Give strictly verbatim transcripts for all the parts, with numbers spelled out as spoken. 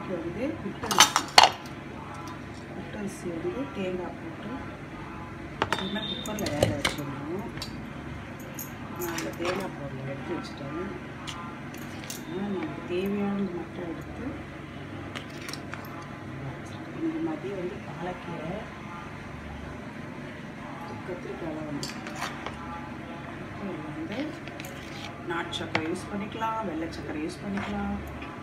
கறிக்கு வந்து குட்டரிசி குட்டரிசி வந்து தேங்காய் போட்டு நல்லா குக்கரில் வேக வச்சிடணும். அதில் தேங்காய் பொருள் எடுத்து வச்சுட்டேன். நமக்கு தேவையானது மட்டும் எடுத்து இந்த மதியம் வந்து பாலக்கீரை கத்திரிக்காய் வந்து வந்து நாட்டு சக்கரை யூஸ் பண்ணிக்கலாம், வெள்ளை சக்கரை யூஸ் பண்ணிக்கலாம்.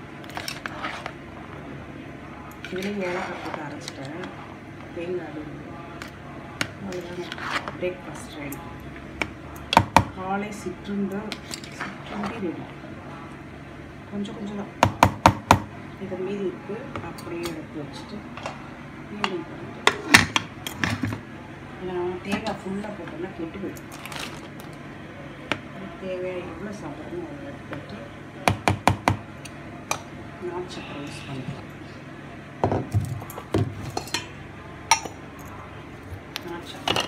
இதுலேயும் ஏலக்காய் போட்டு அரைச்சிட்டேன். தேங்காய் அவ்வளோதான். Breakfast ready. காலை சிற்றுண்டு சிற்றுண்டி ரெடி. கொஞ்சம் கொஞ்சம் தான் இது மீதி இருக்குது. அப்படியே எடுத்து வச்சுட்டு மீதி பண்ணிட்டு நான் தேங்காய் ஃபுல்லாக போட்டோம்னா கெட்டு போயிடும். தேவையாக எவ்வளோ சாப்பிட்றோமோ அதை எடுத்துட்டு நாட்டு சக்கரை யூஸ் பண்ணிக்கலாம். நாட்டு சக்கரை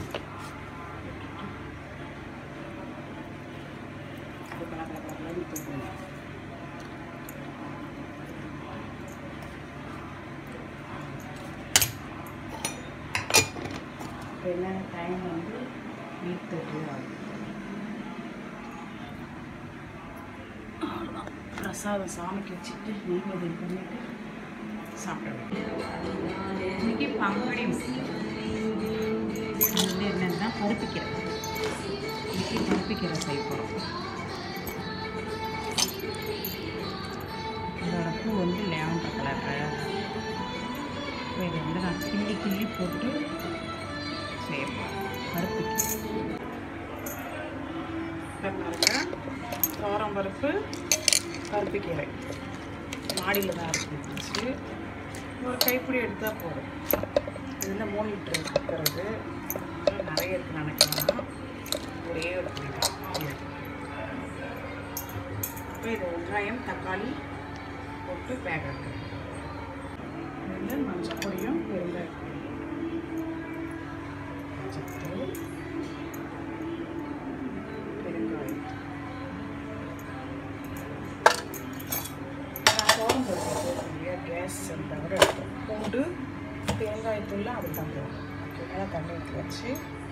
அது கலர் கலர் கலர்னு தூக்கணும். இப்போ என்ன டைம் வந்து எயிட் தேர்ட்டி ஆகும். பிரசாதம் சாமிக்கு வச்சுட்டு நெய்வேதியம் பண்ணிட்டு சாப்பிடுவேன். இன்றைக்கி பங்குனி வந்து என்னென்னா பருப்பிக்கீரை. இன்றைக்கி பருப்பிக்கீரை செய்ய போகிறோம். இதோட பூ வந்து லேவண்டர் கலர் அழகாக. இப்போ இதை வந்து நான் கிள்ளி கிள்ளி போட்டு செய்ய போகிறேன். பருப்பிக்கீரை தோரம் பருப்பு பருப்புக்கீரை மாடியில் தான் அரைச்சி ஒரு கைப்பிடி எடுத்தால் போதும். இதில் மூணு லிட்டர் இருக்கிறது நிறைய இருக்குது நினைக்கலாம். ஒரே ஒரு இப்போ இது வெங்காயம் தக்காளி போட்டு வேக வைக்கணும். இதில் மஞ்சள் பொடியும் பெருங்காயம் மஞ்சள் பெருங்காயம் கேஸ் தவிர பூண்டு தேங்காயத்தூள்லாம் அது தான் போடும். மேலே தண்ணி ஊற்றி வச்சு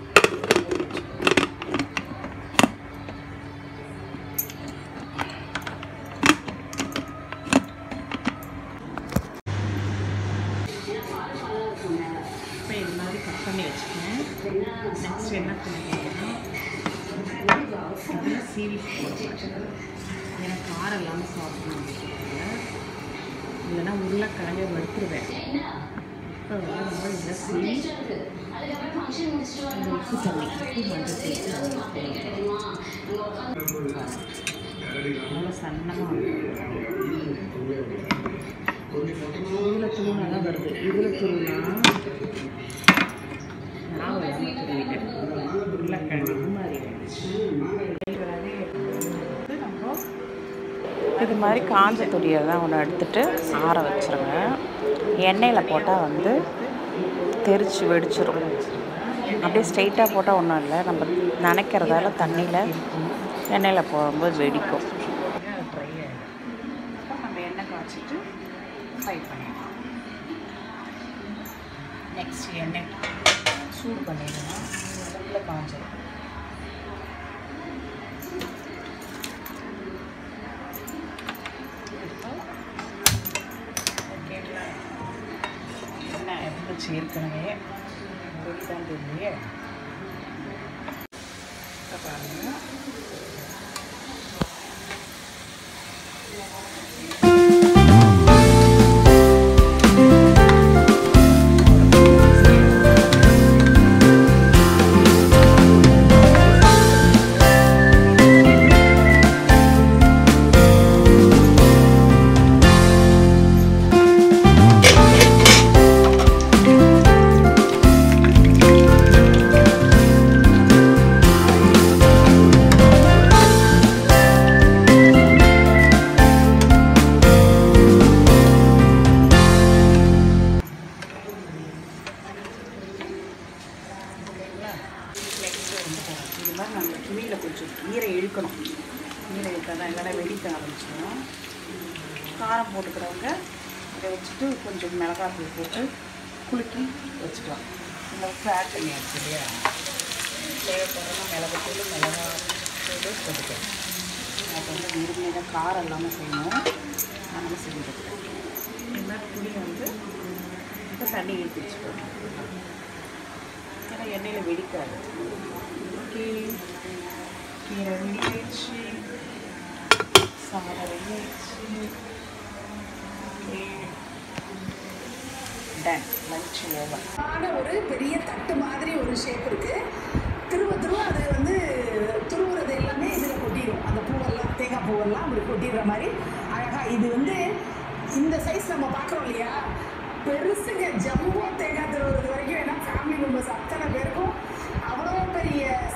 இப்போ இது மாதிரி கட் பண்ணி வச்சுக்கேன். நெக்ஸ்ட் என்ன பண்ணிக்கணும்னா இதில் சீவி போடுவேன். எனக்கு காரம் இல்லாமல் சாப்பிடணும். இல்லைன்னா உருளைக்கிழங்கை வறுத்துருவேன். இப்போ வந்து நம்ம இதில் சீவி அந்த உப்பு தண்ணி உப்பு மஞ்சள் சேர்த்து நல்லா சன்னமாக இதில் துருவினா தான் வருது. இதில் துருவினா நான் துருவிட்டேன். உருளைக்கிழங்கு மாதிரி இது மாதிரி காஞ்ச துணியை தான் ஒன்று எடுத்துகிட்டு ஆற வச்சுருங்க. எண்ணெயில் போட்டால் வந்து தெரிச்சு வெடிச்சிடும். அப்படியே ஸ்ட்ரெயிட்டாக போட்டால் ஒன்றும் இல்லை. நம்ம நினைக்கிறதால தண்ணியில் எண்ணெயில் போகும்போது வெடிக்கும். ட்ரை ஆகிடும். இப்போ நம்ம எண்ணெய் காய்ச்சிட்டு ஃப்ரை பண்ணிடலாம். நெக்ஸ்ட் எண்ணெய் சூடு பண்ணிடலாம். அதில் காஞ்சிடும். ஏற்கனவே வெளிதான் தெரியலையே. பாருங்க இது மாதிரி நம்ம துணியில் கொஞ்சம் நீரை இழுக்கணும். நீரை இழுத்தால் தான் இல்லைன்னா வெடிக்க ஆரம்பிச்சிடும். காரம் போட்டுக்கிறவங்க இதை வச்சுட்டு கொஞ்சம் மிளகாத்தூள் போட்டு குலுக்கி வச்சுக்கலாம். உங்களுக்கு ஆட் பண்ணியாச்சு இல்லையா? தேவைப்படுறோன்னா மிளகாத்தூள் மிளகாத்தூள் போட்டுக்கலாம். அது வந்து விரும்பின காரம் இல்லாமல் செய்யணும். அதனால செஞ்சுருக்கேன். இந்த மாதிரி புளி வந்து இப்போ தண்ணி ஊற்றி வச்சுக்கணும். ஏன்னா எண்ணெயில் வெடிக்காது. ஓகே, கீரை வெடிச்சு சாதம் வெடிச்சு டன் லஞ்ச் ஓவர். ஆனால் ஒரு பெரிய தட்டு மாதிரி ஒரு ஷேப் இருக்குது. திரும்ப திரும்ப அது வந்து துருவுறது எல்லாமே இதில் கொட்டிடும். அந்த பூவெல்லாம் தேங்காய் பூவெல்லாம் அப்படி கொட்டிடுற மாதிரி அழகாக. இது வந்து இந்த சைஸ் நம்ம பார்க்குறோம் இல்லையா, பெருசுங்க. ஜம்போ தேங்காய் துருவுறது வரைக்கும் ஏன்னா ஃபேமிலி மெம்பர்ஸ் அத்தனை பேருக்கும் அவ்வளோ பெரிய